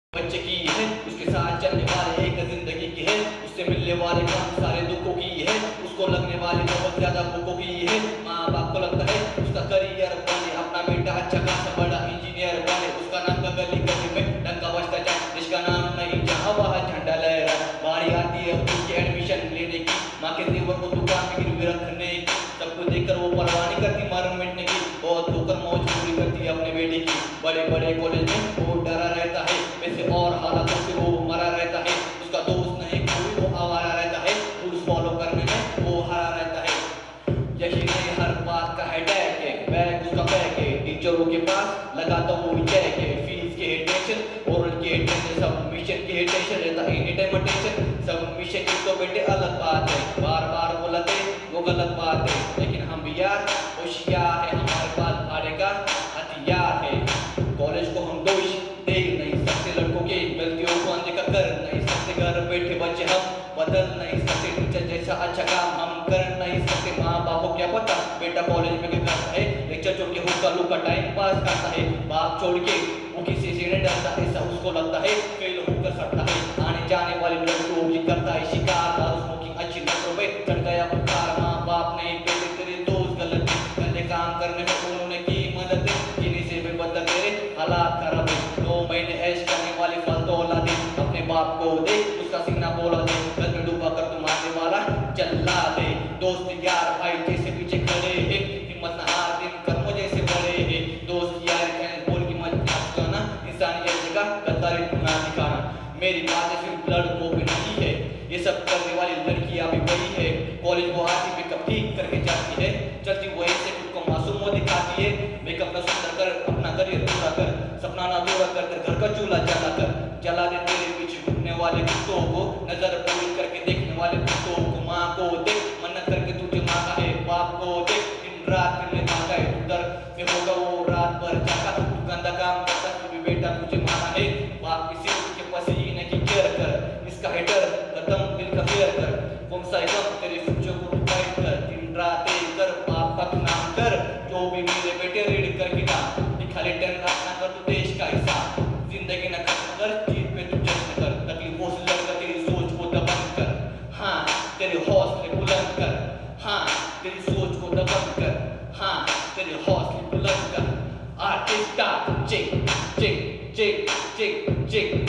बच्चे की है, उसके साथ चलने वाले एक जिंदगी की है, उससे मिलने वाले कम सारे दुखों की है, उसको लगने वाली बहुत ज्यादा भूखों की है। माँ बाप को लगता है उसका करियर बने, अपना बेटा अच्छा खासा बड़ा इंजीनियर बने, उसका नाम का गली गली में डंका बजता जाए, जिसका नाम नहीं जहाँ वहाँ झंडा लहरा। बारी आती है उसकी एडमिशन लेने की, माँ के जेवर को दुकान में गिरवी रखने की, सबको देखकर वो परवाह नहीं करती मर मिटने की, बहुत होकर मौज पूरी करती है अपने बेटे की। बड़े बड़े कॉलेज में वो डरा रहता है, वैसे और हालातों से वो मरा रहता है, उसका दोस्त नहीं कोई वो आवारा रहता है, रूल्स फॉलो करने में वो हारा रहता है। यही नहीं हर बात का हेडेक है, बैग उसका बैग है, टीचरों के पास लगाता वो जैक है, फीस के टेंशन, ओरल के टेंशन, सबमिशन के टेंशन रहता है एनी टाइम टेंशन। सबमिशन की तो बेटे अलग बात है, बार बार बोलते वो गलत बात है, लेकिन हम भी यार होशियार है, हमारे पास भाड़े का हथियार है। कॉलेज को हम दोष दे नहीं सकते, लड़कों की गलतियों को अनदेखा कर नहीं सकते, घर बैठे बच्चे हम बदल नहीं सकते, टीचर जैसा अच्छा काम हम कर नहीं सकते। माँ बाप को क्या पता बेटा कॉलेज में क्या करता है, लेक्चर छोड़ के हुक्का लुक्का टाइम पास करता है, बाप छोड़ के वो किसी से नहीं डरता, ऐसा उसको लगता है फेल होकर सकता है। आने जाने वाले लड़कों की करता है शिकार, स्मोकिंग अच्छी नजरों में चढ़ गया बुखार। माँ बाप नहीं पेले तेरे दोस्त गलत काम करने में उन्होंने की मदद, किन्हीं से भी बदल तेरे हालात खराब है। 2 महीने ऐश करने वाली फालतू औलादे, अपने बाप को दे उसका सीना बोला दे, गल में डूबा कर तुम्हारे वाला चला दे। दोस्त यार भाई जैसे पीछे खड़े हैं, हिम्मत न हार दिन कर्मों जैसे बड़े हैं, दोस्त यार बोल की मत करना, इंसानियत का गद्दारी ना दिखाना। मेरी बात सिर्फ लड़कों पे नहीं है, ये सब करने वाली लड़कियां भी वही है, कॉलेज वो आती मेकअप ठीक करके जाती है, चलती वही से खुद को मासूम वो दिखाती है, मेकअप का सुंदर कर अपना करियर पूरा कर, सपना ना पूरा कर घर का चूल्हा जला कर, जला दे तेरे पीछे घूमने वाले कुत्तों को, नजर पूरी करके देखने वाले कुत्तों को। माँ को देख मन्नत करके तुझे मांगा है, बाप को देख दिन रात मिलने मांगा है, उधर में होगा वो रात भर जागा, तू गंदा काम करता तू भी बेटा तुझे माना है। बाप किसी के पसीने की केयर कर, इसका हेटर खत्म दिल का फेयर कर, कौन सा एकदम तेरे फ्यूचर को फाइट कर, दिन रात एक कर बाप का तू नाम कर, जो भी मेरे बेटे रीड करके ना खाली टेन रखना कर तू देश का हिसाब, जिंदगी न खत्म कर जीत पे तू जश्न कर, तकलीफों से लड़कर तेरी सोच को दबंग कर, हाँ तेरे हौसले बुलंद कर, हाँ तेरी सोच को दबंग कर, हाँ तेरे हौसले बुलंद कर। आर्टिस्ट चिक चिक चिक चिक चिक